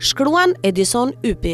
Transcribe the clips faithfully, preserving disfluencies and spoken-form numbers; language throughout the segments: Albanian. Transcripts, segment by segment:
shkruan Edison Ypi.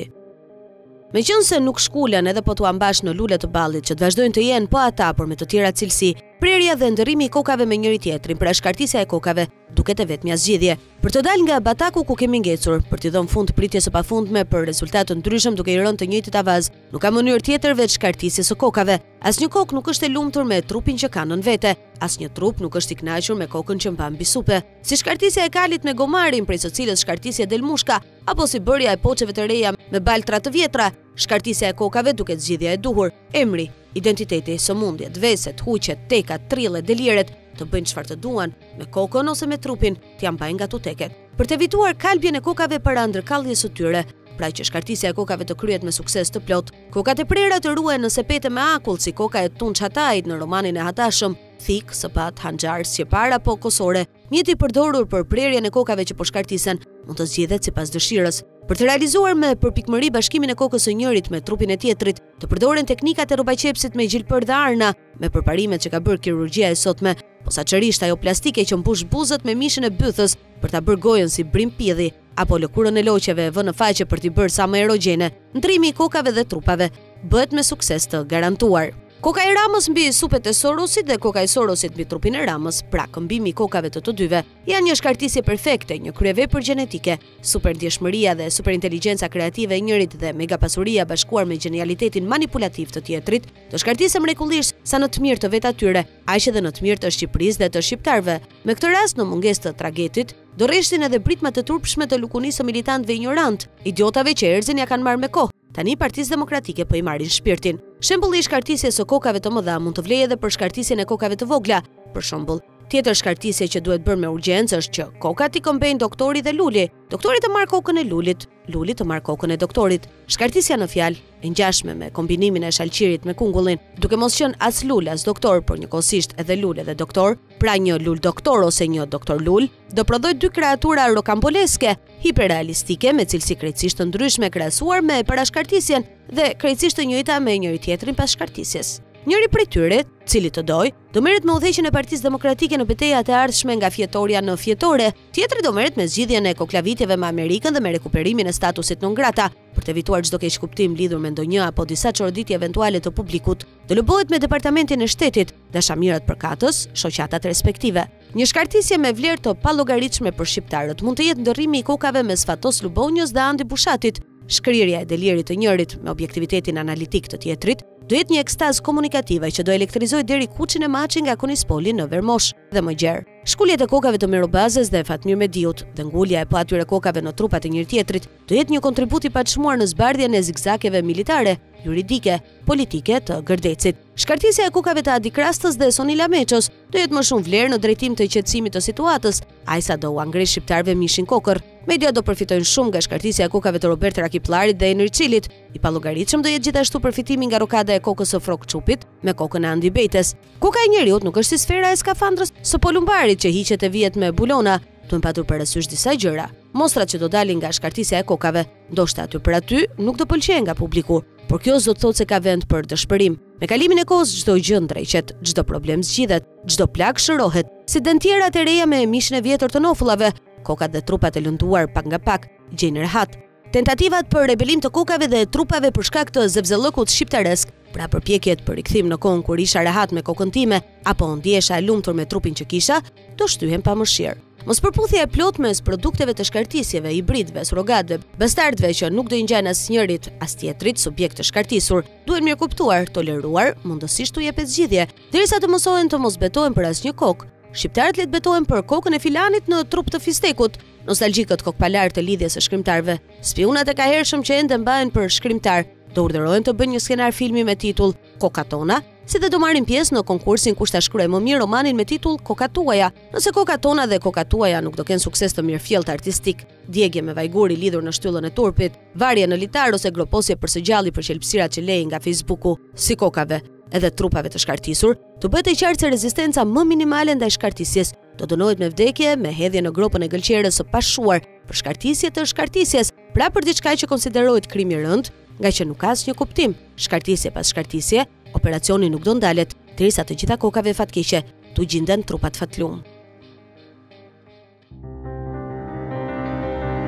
Meqense nuk shkulen edhe po t'u ambash në lule të ballit që të vazhdojnë të jenë po ata por me të tjera cilësi, prerja dhe ndërrimi i kokave me njëri tjetrin, pra shkartisja e kokave, duket e vetmja zgjidhje. Për të dalë nga bataku ku kemi ngecur, për t'i dhënë fund pritjes së pafundme për rezultate të ndryshëm duke i rënë të njëjtit avaz, nuk ka mënyrë tjetër veç shkartisjes së kokave. Asnjë kokë nuk është e lumtur me trupin që ka nën vete, asnjë trup nuk është i kënaqur me kokën që mban mbi supe. Si shkartisja e kalit me gomarin, prej së cilës shkartisja del mushka, apo si bërja e poçeve të reja me baltra të vjetra, shkartisja e kokave duket zgjidhja e duhur. Emri, identiteti, sëmundjet, veset, huqet, tekat, trillet, deliret, të bëjnë çfarë të duan, me kokën ose me trupin, t'ja mbajnë nga tuteket. Për të evituar kalbjen e kokave para ndërkalljes së tyre, pra që shkartisja e kokave të kryhet me sukses të plot, kokat e prera të ruhen në sepete me akull si koka e Tunç Hatajit në romanin e Hatashëm, thik, sëpat, hanxar, sqepar apo kosore. Mjeti i përdorur për prerjen e kokave që po shkartisen mund të zgjidhet sipas dëshirës. Për të realizuar me përpikmëri bashkimin e kokës së njërit me trupin e tjetrit, të përdoren teknikat e rrobaqepsit me gjilpër dhe arna, me përparimet që ka bërë kirurgjia e sotme, posaçërisht ajo plastike që mbush buzët me mishin e bythës për ta bërë gojën si brim pjedhi, apo lëkurën e loqeve vënë në faqe për t'i bërë sa më erogjene. Ndrimi i kokave dhe trupave bëhet me sukses të garantuar. Koka e Ramës mbi supet e Sorosit dhe koka e Sorosit mbi trupin e Ramës, pra këmbimi i kokave të të dyve, janë një shkartisje perfekte, një kryevepër gjenetike, superdjeshmëria dhe superinteligenca kreative e njërit dhe megapasuria bashkuar me gjenialitetin manipulativ të tjetrit, të shkartisë mrekullisht sa në të mirë të vetë atyre, aq edhe në të mirë të Shqipërisë dhe të shqiptarëve. Me këtë rast, në mungesë të tragetit, do rreshtin edhe britmat të turpshme të lukunisë militantëve ignorant, idiotave që erzin ja kanë marrë me kohë. Tani Partisë Demokratike po i marrin shpirtin. Shembulli i shkartisjes së kokave të mëdha mund të vlejë edhe për shkartisjen e kokave të vogla. Për shembull, tjetër shkartisje që duhet bërë me urgjencë është që kokat i këmbejnë doktori dhe luli, doktori të marrë kokën e lulit, luli të marrë kokën e doktorit. Shkartisja në fjalë e ngjashme me kombinimin e shalqirit me kungullin, duke mos qenë as lul as doktor, por njëkohësisht edhe lul edhe doktor, pra një lul doktor ose një doktor lul, do prodhoj dy kreatura rokamboleske, hiperrealistike me cilësi krejtësisht të ndryshme krahasuar me parashkartisjen dhe krejtësisht të njëjta me njëri tjetrin pas shkartisjes. Njëri prej tyre, cili të doj, do merret me udhëheqjen e Partisë Demokratike në betejat e ardhshme nga fjetorja në fjetore, tjetri do merret me zgjidhjen e koklavitjeve me Amerikën dhe me rekuperimin e statusit non grata. Për të evituar çdo keq kuptim lidhur me ndonjë apo disa çoroditje eventuale të publikut, do lëbohet me Departamentin e Shtetit, dashamirat përkatës, shoqatat respektive. Një shkartisje me vlerë të pallogaritshme për shqiptarët mund të jetë ndërrimi i kokave me Sfatos Lubonjës dhe Andi Bushatit, shkrirja e delirit të njërit me objektivitetin analitik të tjetrit, do jetë një ekstaz komunikative që do elektrizoj deri kuçin e maçi nga Konispoli në Vermosh dhe më gjerë. Shkuljet e kokave të Mirobazës dhe Fatmir Mediut dhe ngulja e po atyre kokave në trupat e njëri tjetrit do jetë një kontribut i paçmuar në zbardhjen e zigzakeve militare, juridike, politike të gërdecit. Shkartisja e kokave të Adi Krastës dhe Sonila Meços do jetë më shumë vlerë në drejtim të qetësimit të situatës, ajsa do u angresh shqiptarëve mishin kokër. Media do përfitojnë shumë nga shkartisja e kokave të Robert Rakiplarit dhe Enirçilit. I pallogaritshëm do jetë gjithashtu përfitimi nga rokada e kokës së Frok Çupit me kokën e Andi Bejtes. Koka e njeriut nuk është si sfera e skafandrës së polumbarit që hiqet e vihet me bulona. Duhen patur parasysh disa gjëra. Mostrat që do dalin nga shkartisja e kokave, ndoshta aty për aty nuk do pëlqejnë nga publiku, por kjo s'do të thotë se ka vend për dëshpërim. Me kalimin e kohës çdo gjë ndreqet, çdo problem zgjidhet, çdo plagë shërohet, si dentierat e reja me mishin e vjetër të nofullave, kokat dhe trupat e lënduar pak nga pak gjejnë rehat. Tentativat për rebelim të kokave dhe trupave për shkak të zevzellëkut shqiptaresk, pra përpjekjet për rikthim në kohën kur isha rehat me kokën time apo ndjesha e lumtur me trupin që kisha, do shtyhen pa mëshirë. Mos përputhja e plot mes produkteve të shkartisjeve, hibridëve, surrogatëve, bastardëve që nuk do i ngjajnë asnjërit as tjetrit subjekt të shkartisur, duhen mirë kuptuar, toleruar, mundësisht u jepet zgjidhje, derisa të mësohen të mos betohen për asnjë kokë. Shqiptarët le të betohen për kokën e filanit në trup të fistekut, nostalgjikët kokpalar të lidhjes së shkrimtarëve, spionat e kahershëm që ende mbahen për shkrimtar, do urdhërohen të bëjnë një skenar filmi me titull Kokatona, si dhe do marrin pjesë në konkursin kush ta shkruaj më mirë romanin me titull Kokatuaja. Nëse Kokatona dhe Kokatuaja nuk do kenë sukses të mirëfjellt artistik, djegje me vajguri lidhur në shtyllën e turpit, varje në litar ose groposje për së gjalli për qelpsirat që lejnë nga Facebooku, si kokave edhe trupave të shkartisur, të bëhet e qartë se rezistenca më minimale ndaj shkartisjes do dënohet me vdekje, me hedhje në gropën e gëlqerës së pashuar për shkartisje të shkartisjes, pra për diçka që konsiderohet krim i rënd, nga që nuk ka asnjë kuptim. Shkartisje pas shkartisje, operacioni nuk do ndalet, derisa të gjitha kokave fatkeqe tu gjinden trupat fatlum.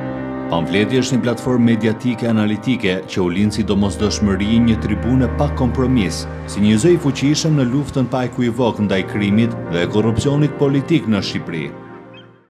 Pamfleti është një platformë mediatike analitike që u lind si domosdoshmëri një tribune pa kompromis, si një zë i fuqishëm në luftën pa ekuivok ndaj krimit dhe korrupsionit politik në Shqipëri.